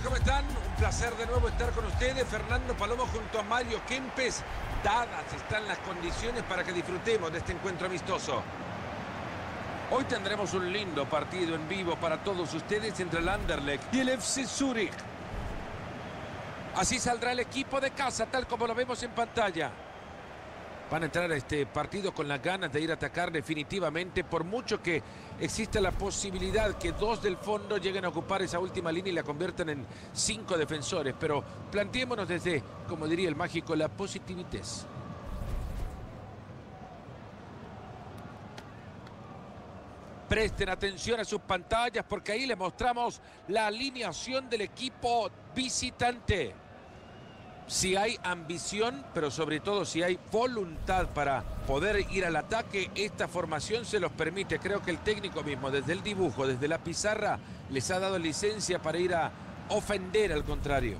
¿cómo están? Un placer de nuevo estar con ustedes. Fernando Palomo junto a Mario Kempes. Dadas están las condiciones para que disfrutemos de este encuentro amistoso. Hoy tendremos un lindo partido en vivo para todos ustedes entre el Anderlecht y el FC Zurich. Así saldrá el equipo de casa, tal como lo vemos en pantalla. Van a entrar a este partido con las ganas de ir a atacar definitivamente, por mucho que exista la posibilidad que dos del fondo lleguen a ocupar esa última línea y la conviertan en 5 defensores. Pero planteémonos desde, como diría el mágico, la positividad. Presten atención a sus pantallas porque ahí les mostramos la alineación del equipo visitante. Si hay ambición, pero sobre todo si hay voluntad para poder ir al ataque, esta formación se los permite. Creo que el técnico mismo, desde el dibujo, desde la pizarra, les ha dado licencia para ir a ofender al contrario.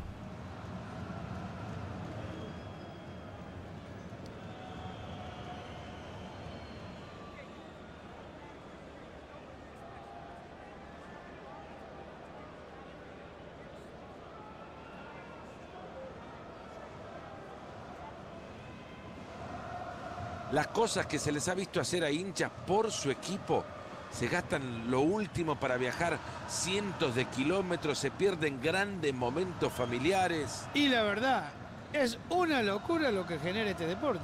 Las cosas que se les ha visto hacer a hinchas por su equipo, se gastan lo último para viajar cientos de kilómetros, se pierden grandes momentos familiares. Y la verdad, es una locura lo que genera este deporte.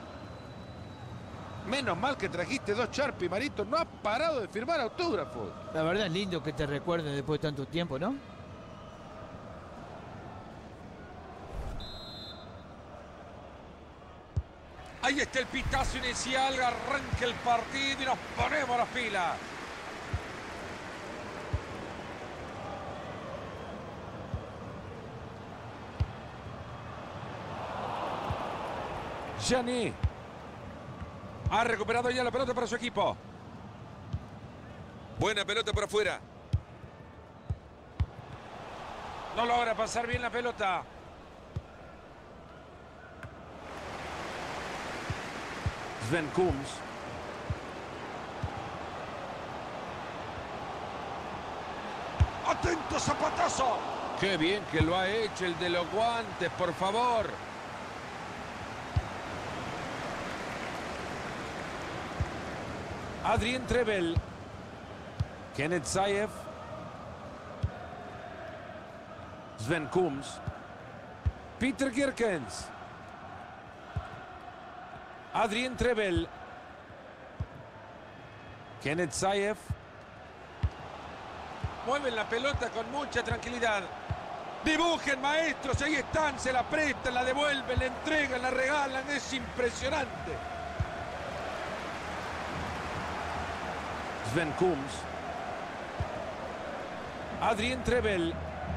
Menos mal que trajiste 2 Sharpie, Marito, no has parado de firmar autógrafos. La verdad es lindo que te recuerden después de tanto tiempo, ¿no? Ahí está el pitazo inicial, arranca el partido y nos ponemos las pilas. Gianni ha recuperado ya la pelota para su equipo. Buena pelota por afuera. No logra pasar bien la pelota. Sven Kuhns. ¡Atento, zapatazo! ¡Qué bien que lo ha hecho el de los guantes, por favor! Adrien Trebel. Kenneth Zaev. Sven Kuhns. Peter Girkens. Adrien Trebel. Kenneth Zaev. Mueven la pelota con mucha tranquilidad. Dibujen, maestros, ahí están, se la prestan, la devuelven, la entregan, la regalan, es impresionante. Sven Kuhns. Adrien Trebel.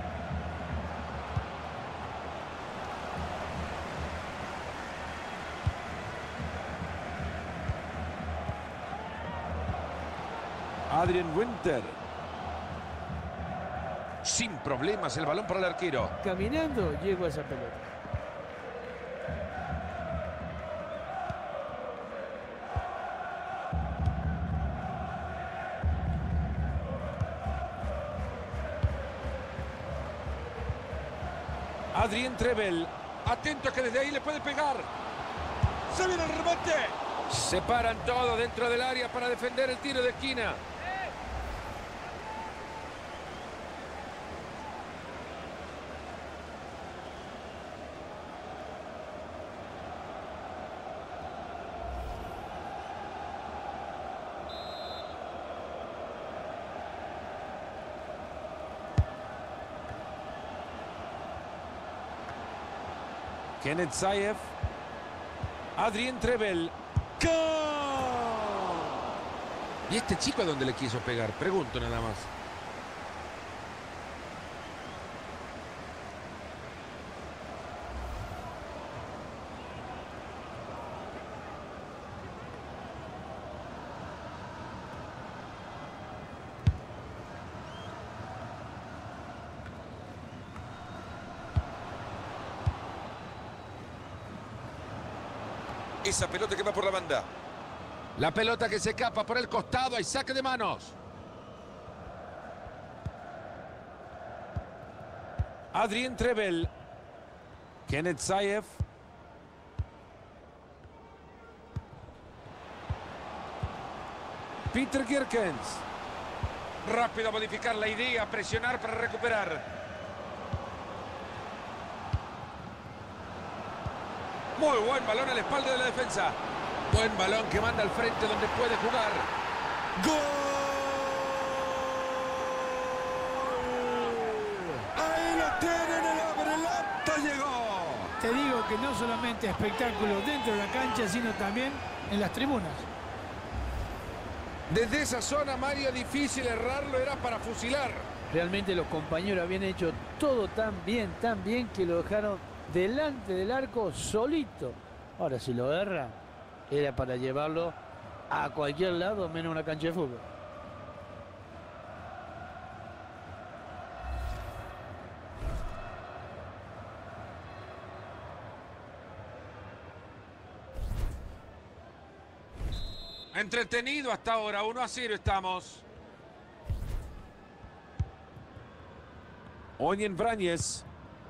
Adrian Winter. Sin problemas el balón para el arquero. Caminando llego a esa pelota. Adrien Trebel. Atento que desde ahí le puede pegar. Se viene el remate. Se paran todos dentro del área para defender el tiro de esquina. Kenneth Zaev. Adrien Trebel. ¡Gol! ¿Y este chico a dónde le quiso pegar? Pregunto nada más. Esa pelota que va por la banda. La pelota que se escapa por el costado. Hay saque de manos. Adrien Trebel. Kenneth Zaev. Peter Gierkens. Rápido a modificar la idea, presionar para recuperar. Muy buen balón a la espalda de la defensa. Buen balón que manda al frente donde puede jugar. ¡Gol! ¡Ahí lo tienen! ¡El abrelata llegó! Te digo que no solamente espectáculo dentro de la cancha, sino también en las tribunas. Desde esa zona, Mario, difícil errarlo, era para fusilar. Realmente los compañeros habían hecho todo tan bien que lo dejaron delante del arco solito. Ahora, si lo erra, era para llevarlo a cualquier lado menos una cancha de fútbol. Entretenido hasta ahora, 1-0 estamos. Onyen Brañez.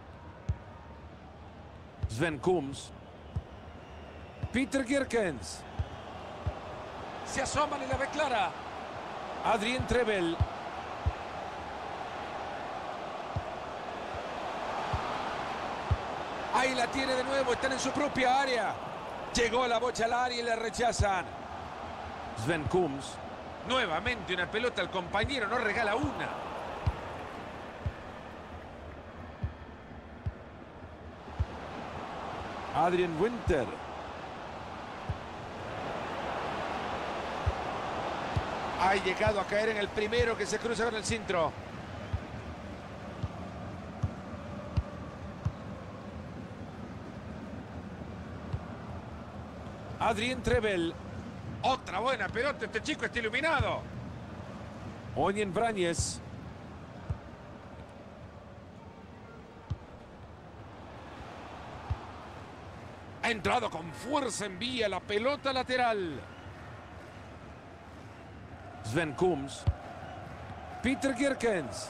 Sven Kums. Peter Gierkens. Se asoman y la ve clara. Adrien Trebel. Ahí la tiene de nuevo, están en su propia área. Llegó la bocha al área y la rechazan. Sven Kums. Nuevamente una pelota al compañero, no regala una. Adrian Winter. Ha llegado a caer en el primero que se cruza con el centro. Adrien Trebel. Otra buena pelota, este chico está iluminado. Onyen Brañez. Ha entrado con fuerza, envía la pelota lateral. Sven Kums. Peter Gierkens.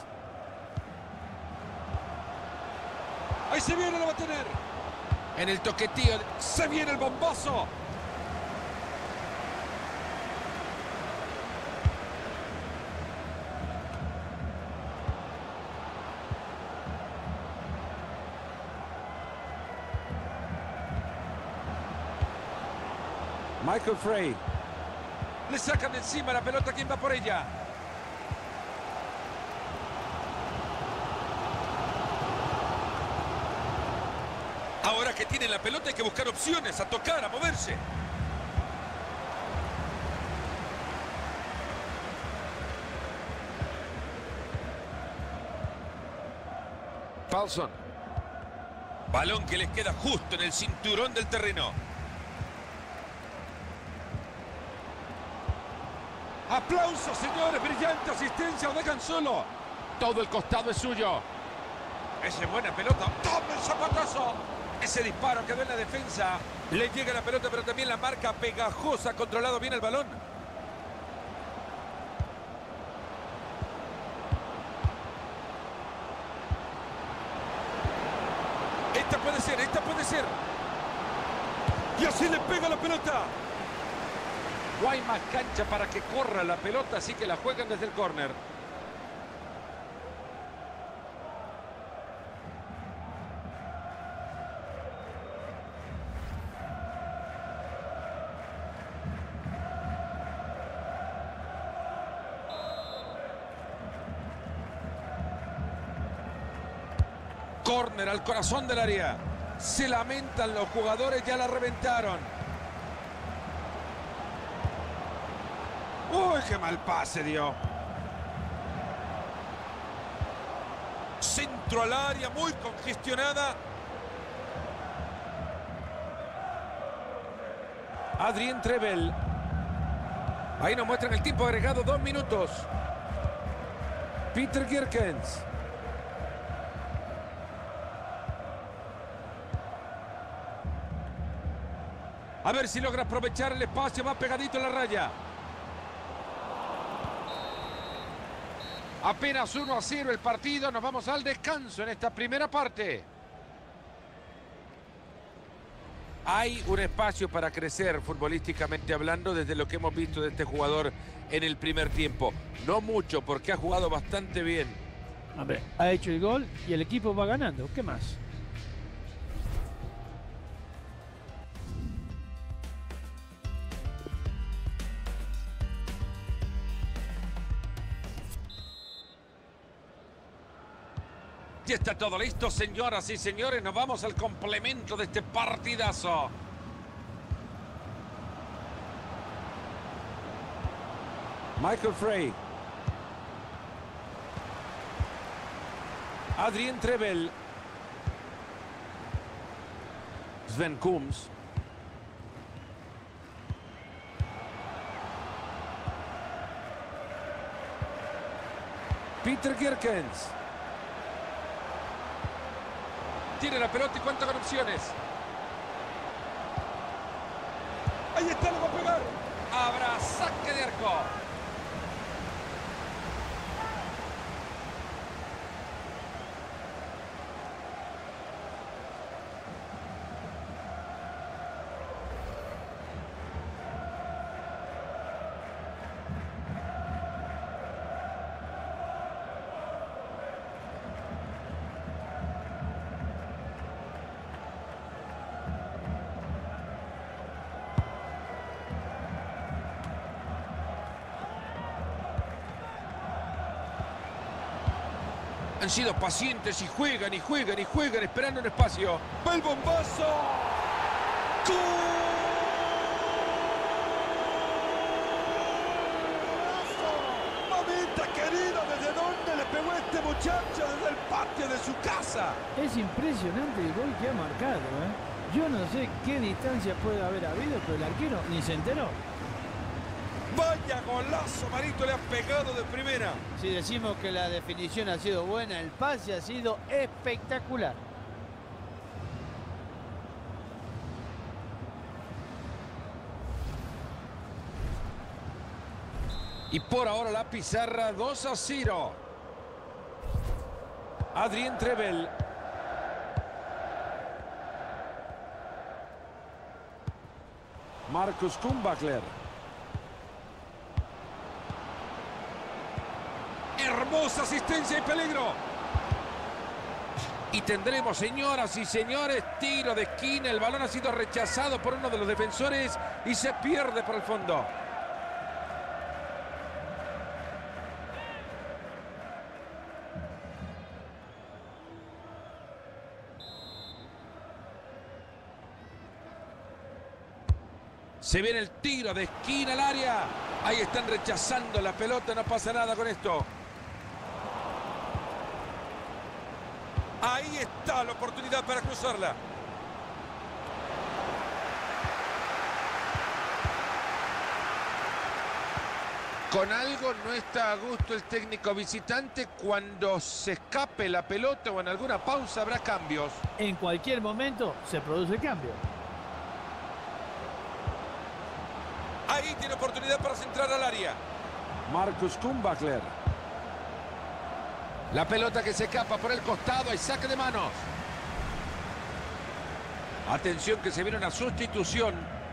Ahí se viene, lo va a tener. En el toquetío, se viene el bombazo. Michael Frey. Le sacan de encima la pelota. ¿Quién va por ella? Ahora que tienen la pelota hay que buscar opciones, a tocar, a moverse. Paulson. Balón que les queda justo en el cinturón del terreno. ¡Aplausos, señores! ¡Brillante asistencia! ¡Lo dejan solo! Todo el costado es suyo. Esa es buena pelota. ¡Toma el zapatazo! Ese disparo quedó en la defensa. Le llega la pelota, pero también la marca pegajosa. Ha controlado bien el balón. Esta puede ser, esta puede ser. Y así le pega la pelota. No hay más cancha para que corra la pelota, así que la juegan desde el córner. Córner al corazón del área. Se lamentan los jugadores, ya la reventaron. ¡Uy, qué mal pase dio! Centro al área, muy congestionada. Adrien Trebel. Ahí nos muestran el tiempo agregado, 2 minutos. Peter Gierkens. A ver si logra aprovechar el espacio, va pegadito a la raya. Apenas 1-0 el partido, nos vamos al descanso en esta primera parte. Hay un espacio para crecer futbolísticamente hablando desde lo que hemos visto de este jugador en el primer tiempo. No mucho, porque ha jugado bastante bien. Hombre, ha hecho el gol y el equipo va ganando. ¿Qué más? Ya está todo listo, señoras y señores. Nos vamos al complemento de este partidazo. Michael Frey. Adrien Trebel. Sven Kuhms. Peter Gerkens. Tiene la pelota y cuenta con opciones. Ahí está, lo va a pegar. Habrá saque de arco. Han sido pacientes y juegan y juegan y juegan esperando un espacio. ¡Va el bombazo! ¡Gol! ¡Mamita querida! ¿Desde dónde le pegó este muchacho? Desde el patio de su casa. Es impresionante el gol que ha marcado, ¿eh? Yo no sé qué distancia puede haber habido, pero el arquero ni se enteró. ¡Vaya golazo, Marito! Le ha pegado de primera. Si decimos que la definición ha sido buena, el pase ha sido espectacular. Y por ahora la pizarra 2-0. Adrien Trebel. Marcus Kumbackler. Hermosa asistencia y peligro. Y tendremos, señoras y señores, tiro de esquina. El balón ha sido rechazado por uno de los defensores y se pierde por el fondo. Se viene el tiro de esquina al área. Ahí están rechazando la pelota, no pasa nada con esto. Ahí está la oportunidad para cruzarla. Con algo no está a gusto el técnico visitante. Cuando se escape la pelota o en alguna pausa habrá cambios. En cualquier momento se produce el cambio. Ahí tiene oportunidad para centrar al área. Marcus Kumbackler. La pelota que se escapa por el costado. Hay saque de manos. Atención que se viene una sustitución.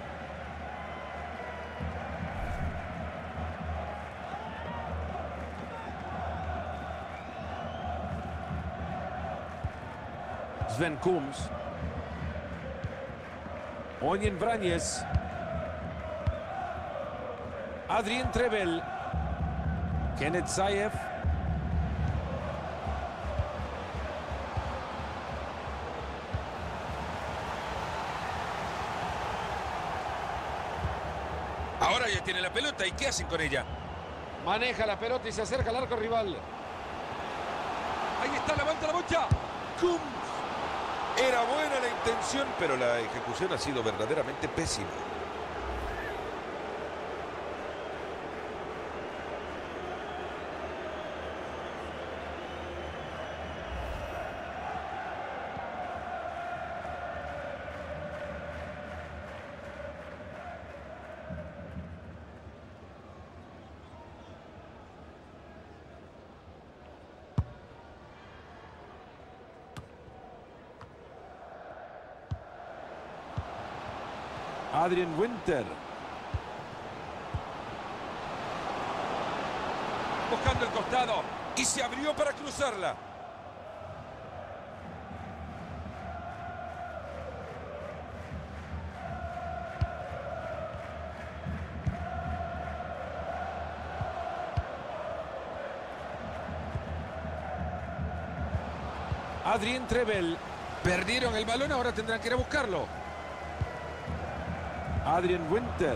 Sven Kuhms. Onyen Brañez. Adrien Trebel. Kenneth Zayev. Ahora ya tiene la pelota. ¿Y qué hacen con ella? Maneja la pelota y se acerca al arco rival. Ahí está, levanta la bocha. ¡Cum! Era buena la intención, pero la ejecución ha sido verdaderamente pésima. Adrian Winter. Buscando el costado. Y se abrió para cruzarla. Adrien Trebel. Perdieron el balón, ahora tendrán que ir a buscarlo. Adrian Winter.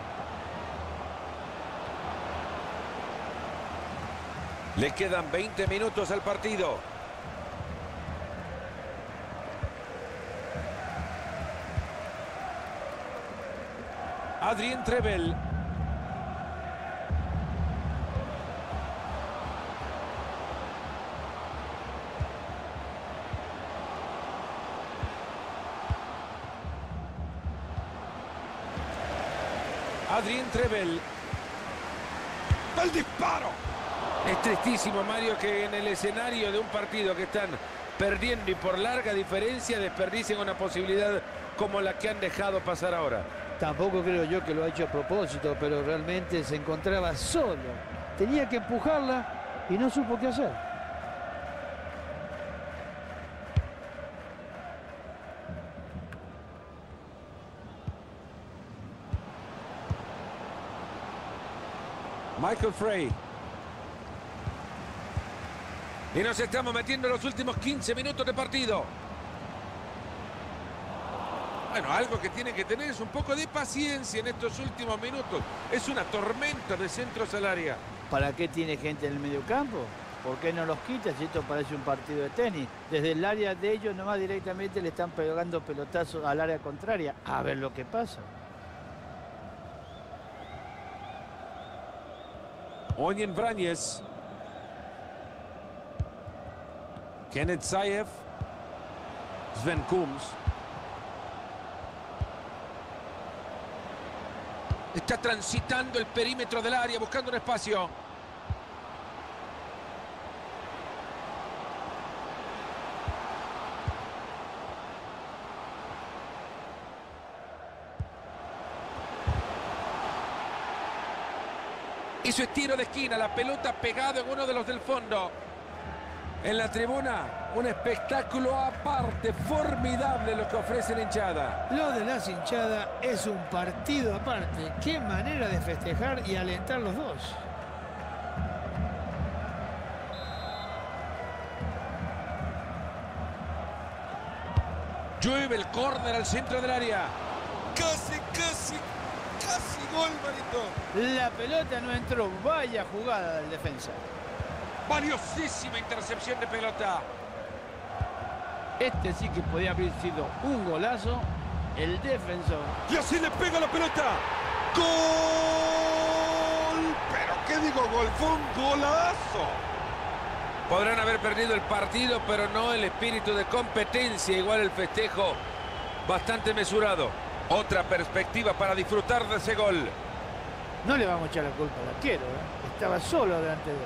Le quedan 20 minutos al partido. Adrien Trebel. Adrien Trebel. ¡El disparo! Es tristísimo, Mario, que en el escenario de un partido que están perdiendo y por larga diferencia desperdicien una posibilidad como la que han dejado pasar ahora. Tampoco creo yo que lo ha hecho a propósito, pero realmente se encontraba solo. Tenía que empujarla y no supo qué hacer. Michael Frey. Y nos estamos metiendo en los últimos 15 minutos de partido. Bueno, algo que tienen que tener es un poco de paciencia en estos últimos minutos. Es una tormenta de centros al área. ¿Para qué tiene gente en el mediocampo? ¿Por qué no los quita si esto parece un partido de tenis? Desde el área de ellos nomás directamente le están pegando pelotazos al área contraria. A ver lo que pasa. Onyen Brañez. Kenneth Zaev. Sven Kuhms. Está transitando el perímetro del área, buscando un espacio. Hizo tiro de esquina, la pelota pegada en uno de los del fondo. En la tribuna, un espectáculo aparte, formidable lo que ofrece la hinchada. Lo de las hinchadas es un partido aparte. Qué manera de festejar y alentar los dos. Llueve el córner al centro del área. Casi gol, Marito. La pelota no entró. Vaya jugada del defensa. Valiosísima intercepción de pelota. Este sí que podía haber sido un golazo. El defensor. Y así le pega la pelota. ¡Gol! ¿Pero qué digo gol? Fue un golazo. Podrán haber perdido el partido, pero no el espíritu de competencia. Igual el festejo bastante mesurado. Otra perspectiva para disfrutar de ese gol. No le vamos a echar la culpa al arquero, ¿eh? Estaba solo delante de él.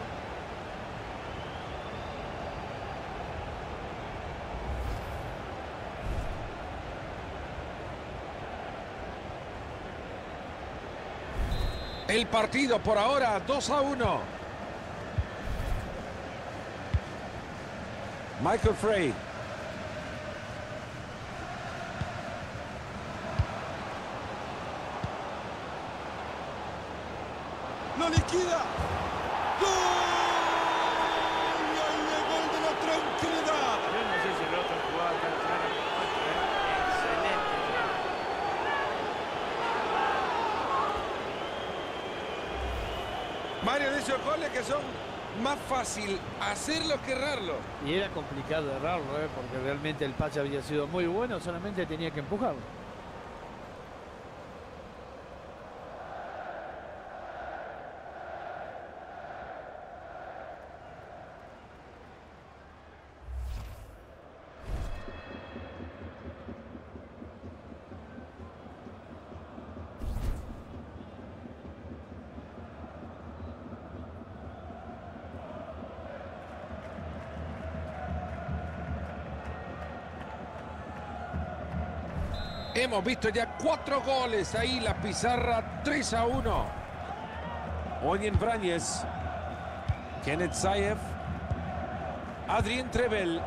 El partido por ahora 2-1. Michael Frey. ¡Lo liquida! ¡Gol! ¡Y ahí el gol de la tranquilidad! Yo no sé si el otro jugaba tan claro. Excelente. Mario, de esos goles que son más fácil hacerlos que errarlos. Y era complicado errarlo, porque realmente el pase había sido muy bueno, solamente tenía que empujarlo. Hemos visto ya 4 goles. Ahí la pizarra 3-1. Oyen Brañez. Kenneth Zaev. Adrien Trebel.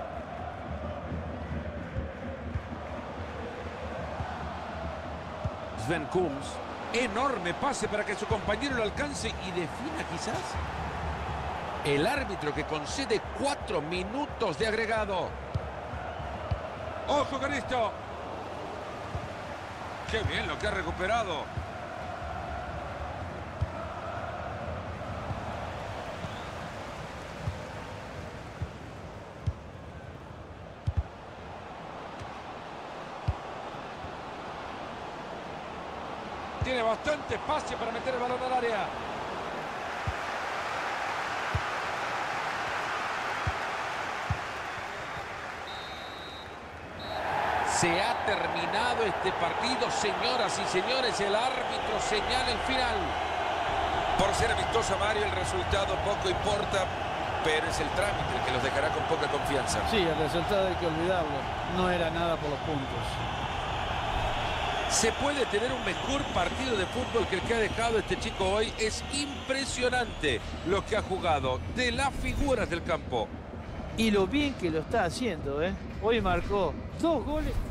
Sven Kuhns. Enorme pase para que su compañero lo alcance y defina quizás. El árbitro que concede 4 minutos de agregado. ¡Ojo con esto! ¡Qué bien lo que ha recuperado! Tiene bastante espacio para meter el balón al área. Se ha terminado este partido, señoras y señores. El árbitro señala el final. Por ser amistoso, Mario, el resultado poco importa, pero es el trámite el que los dejará con poca confianza. Sí, el resultado hay que olvidarlo. No era nada por los puntos. Se puede tener un mejor partido de fútbol que el que ha dejado este chico hoy. Es impresionante lo que ha jugado, de las figuras del campo. Y lo bien que lo está haciendo, ¿eh? Hoy marcó 2 goles